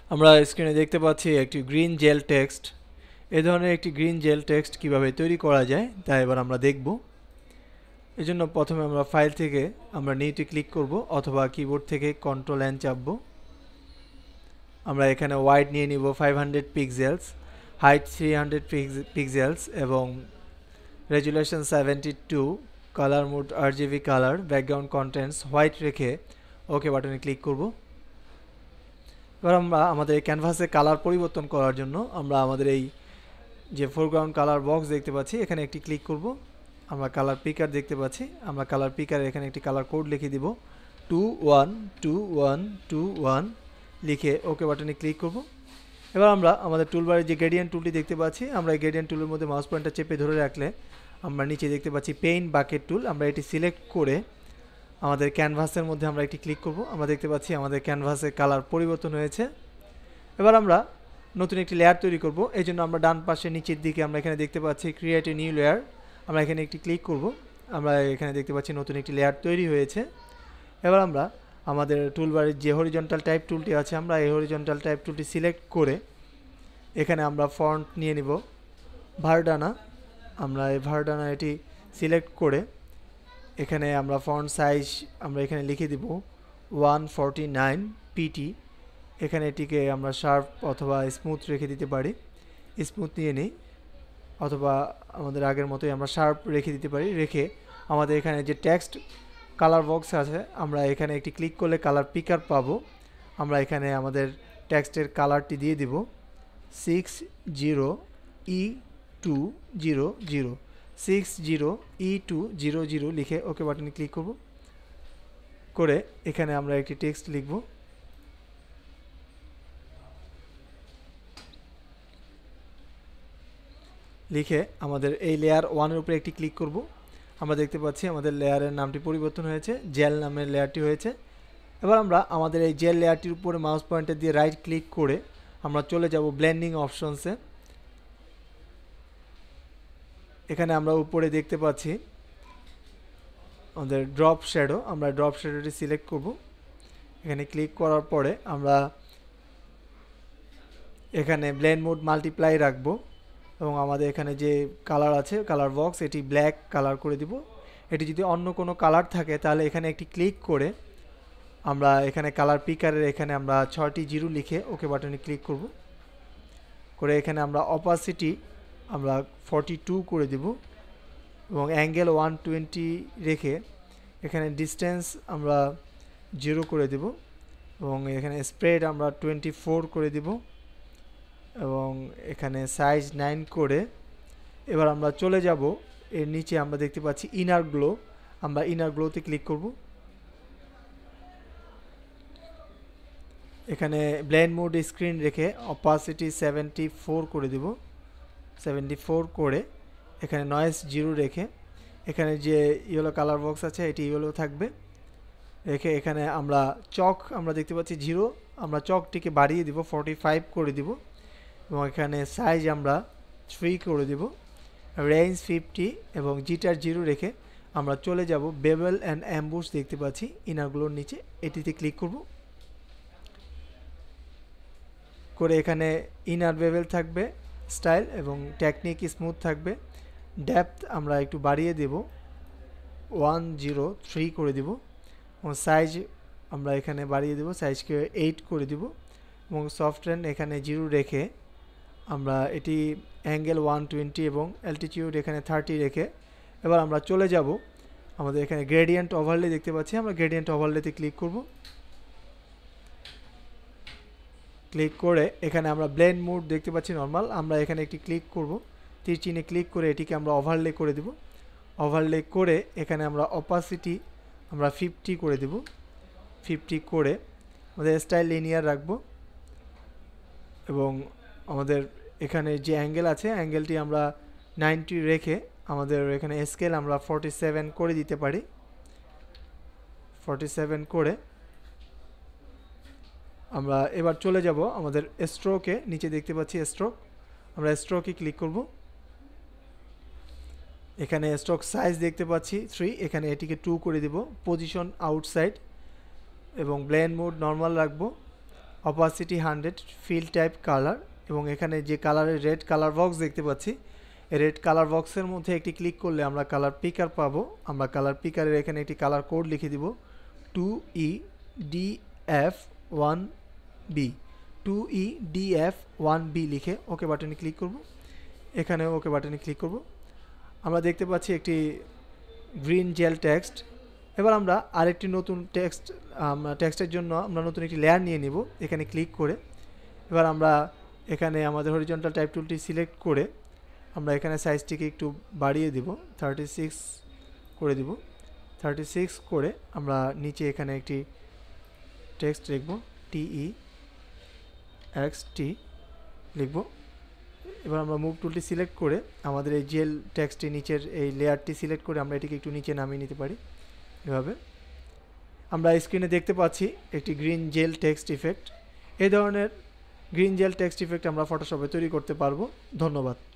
আমরা স্ক্রিনে দেখতে পাচ্ছি একটি গ্রিন জেল টেক্সট। এই ধরনের একটি গ্রিন জেল টেক্সট কিভাবে তৈরি করা যায় তা এবার আমরা দেখব। এজন্য প্রথমে আমরা ফাইল থেকে আমরা নিউতে ক্লিক করব অথবা কিবোর্ড থেকে কন্ট্রোল এন চাপবো। আমরা এখানে ওয়াইড নিয়ে নিব 500 পিক্সেলস, হাইট 300 পিক্সেলস এবং resolution 72, colour mode RGB colour, background contents white রেখে ওকে বাটনে ক্লিক করব। এবার আমরা আমাদের ক্যানভাসে কালার পরিবর্তন করার জন্য আমরা আমাদের এই যে ফোরগ্রাউন্ড কালার বক্স দেখতে পাচ্ছি এখানে একটি ক্লিক করব। আমরা কালার পিকার দেখতে পাচ্ছি, আমরা কালার পিকারে এখানে একটি কালার কোড লিখে দিব 212121 লিখে ওকে বাটনে ক্লিক করব। এবার আমরা আমাদের টুলবারে যে গ্রেডিয়েন্ট টুলটি দেখতে পাচ্ছি, আমরা এই গ্রেডিয়েন্ট টুলের মধ্যে মাউস পয়েন্টার চেপে ধরে রাখলে আমরা নিচে দেখতে পাচ্ছি পেইন্ট বাকেট টুল। আমরা এটি সিলেক্ট করে আমাদের ক্যানভাসের মধ্যে আমরা একটি ক্লিক করব। আমরা দেখতে পাচ্ছি আমাদের ক্যানভাসের কালার পরিবর্তন হয়েছে। এবার আমরা নতুন একটি লেয়ার তৈরি করব। এই জন্য আমরা ডান পাশে নিচের দিকে আমরা এখানে দেখতে পাচ্ছি ক্রিয়েট এ নিউ লেয়ার। আমরা এখানে একটি ক্লিক করব। আমরা এখানে দেখতে পাচ্ছি নতুন একটি লেয়ার তৈরি হয়েছে। এবার আমরা আমাদের টুলবারের যে হরিজন্টাল টাইপ টুলটি আছে, আমরা এই হরিজন্টাল টাইপ টুলটি সিলেক্ট করে এখানে আমরা ফন্ট নিয়ে নিব ভার্ডানা। আমরা এই ভার্ডানা এটি সিলেক্ট করে এখানে আমরা ফন্ট সাইজ আমরা এখানে লিখে দিব 149 পিটি। এখানে এটিকে আমরা শার্প অথবা স্মুথ রেখে দিতে পারি। স্মুথ নিয়ে নিই অথবা আমাদের আগের মতোই আমরা শার্প রেখে দিতে পারি। রেখে আমাদের এখানে যে টেক্সট কালার বক্স আছে, আমরা এখানে একটি ক্লিক করলে কালার পিকার পাবো। আমরা এখানে আমাদের টেক্সটের কালারটি দিয়ে দিব 60E200 60E200 লিখে ওকে বাটনে ক্লিক করব। করে এখানে আমরা একটি টেক্সট লিখব। লিখে আমাদের এই লেয়ার 1-এর উপরে একটি ক্লিক করব। আমরা দেখতে পাচ্ছি আমাদের লেয়ারের নামটি পরিবর্তন হয়েছে, জেল নামের লেয়ারটি হয়েছে। এবার আমরা আমাদের এই জেল লেয়ারটির উপরে মাউস পয়েন্টার দিয়ে রাইট ক্লিক করে আমরা চলে যাব ব্লেন্ডিং অপশনসে। এখানে আমরা উপরে দেখতে পাচ্ছি আমাদের ড্রপ শ্যাডো। আমরা ড্রপ শ্যাডোটি সিলেক্ট করব। এখানে ক্লিক করার পরে আমরা এখানে ব্লেন্ড মোড মাল্টিপ্লাই রাখবো এবং আমাদের এখানে যে কালার আছে কালার বক্স এটি ব্ল্যাক কালার করে দিব। এটি যদি অন্য কোনো কালার থাকে তাহলে এখানে একটি ক্লিক করে আমরা এখানে কালার পিকারের এখানে আমরা 6টি জিরো লিখে ওকে বাটনে ক্লিক করব। করে এখানে আমরা অপাসিটি আমরা 42 করে দিব এবং অ্যাঙ্গেল 120 রেখে এখানে ডিস্টেন্স আমরা 0 করে দেব এবং এখানে স্প্রেড আমরা 24 করে দিব এবং এখানে সাইজ 9 করে এবার আমরা চলে যাব এর নিচে আমরা দেখতে পাচ্ছি ইনার গ্লো। আমরা ইনার গ্লোতে ক্লিক করব। এখানে ব্লেন্ড মোড স্ক্রিন রেখে অপাসিটি 74 করে দেব। 74 করে এখানে নয়েজ 0 রেখে এখানে যে ইয়েলো কালার বক্স আছে এটি ইয়েলো থাকবে। রেখে এখানে আমরা চক আমরা দেখতে পাচ্ছি 0, আমরা চকটিকে বাড়িয়ে দিব 45 করে দিব এবং এখানে সাইজ আমরা 3 করে দেব। রেঞ্জ 50 এবং জিটার 0 রেখে আমরা চলে যাব বেবেল অ্যান্ড অ্যাম্বুশ দেখতে পাচ্ছি ইনারগুলোর নিচে, এটিতে ক্লিক করব। করে এখানে ইনার বেবেল থাকবে স্টাইল এবং টেকনিক স্মুথ থাকবে। ডেপথ আমরা একটু বাড়িয়ে দেব 103 করে দেব এবং সাইজ আমরা এখানে বাড়িয়ে দেব, সাইজকে 8 করে দেব এবং সফটওয়্যার এখানে 0 রেখে আমরা এটি অ্যাঙ্গেল 120 এবং অ্যালটিটিউড এখানে 30 রেখে এবার আমরা চলে যাব আমাদের এখানে গ্রেডিয়েন্ট ওভারলে দেখতে পাচ্ছি, আমরা গ্রেডিয়েন্ট ওভারলেতে ক্লিক করব। ক্লিক করে এখানে আমরা ব্লেন্ড মোড দেখতে পাচ্ছি নরমাল, আমরা এখানে একটি ক্লিক করব, তীর চিহ্নে ক্লিক করে এটিকে আমরা ওভারলে করে দেব। ওভারলে করে এখানে আমরা অপাসিটি আমরা 50 করে দেব। 50 করে আমাদের স্টাইল লিনিয়ার রাখবো এবং আমাদের এখানে যে অ্যাঙ্গেল আছে অ্যাঙ্গেলটি আমরা 90 রেখে আমাদের এখানে স্কেল আমরা 47 করে দিতে পারি। 47 করে আমরা এবার চলে যাব আমাদের স্ট্রোকে, নিচে দেখতে পাচ্ছি স্ট্রোক, আমরা স্ট্রোকে ক্লিক করব। এখানে স্ট্রোক সাইজ দেখতে পাচ্ছি 3, এখানে এটিকে 2 করে দেব। পজিশন আউটসাইড এবং ব্লেন্ড মোড নরমাল রাখবো। অপাসিটি 100, ফিল টাইপ কালার, এবং এখানে যে কালারের রেড কালার বক্স দেখতে পাচ্ছি, রেড কালার বক্সের মধ্যে একটি ক্লিক করলে আমরা কালার পিকার পাবো। আমরা কালার পিকারের এখানে একটি কালার কোড লিখে দিব 2EDF1B, 2EDF1B লিখে ওকে বাটনে ক্লিক করব। এখানে ওকে বাটনে ক্লিক করব। আমরা দেখতে পাচ্ছি একটি গ্রিন জেল টেক্সট। এবার আমরা আরেকটি নতুন টেক্সটের জন্য আমরা নতুন একটি লেয়ার নিয়ে নিব এখানে ক্লিক করে। এবার আমরা এখানে আমাদের হরিজন্টাল টাইপ টুলটি সিলেক্ট করে আমরা এখানে সাইজটিকে একটু বাড়িয়ে দিব, 36 করে দিব। 36 করে আমরা নিচে এখানে একটি টেক্সট লিখব, TEXT লিখব। এবার আমরা মুভ টুলটি সিলেক্ট করে আমাদের এই জেল টেক্সটটি নিচের এই লেয়ারটি সিলেক্ট করে আমরা এটিকে একটু নিচে নামিয়ে নিতে পারি। এভাবে আমরা স্ক্রিনে দেখতে পাচ্ছি একটি গ্রিন জেল টেক্সট ইফেক্ট। এই ধরনের গ্রিন জেল টেক্সট ইফেক্ট আমরা ফটোশপে তৈরি করতে পারবো। ধন্যবাদ।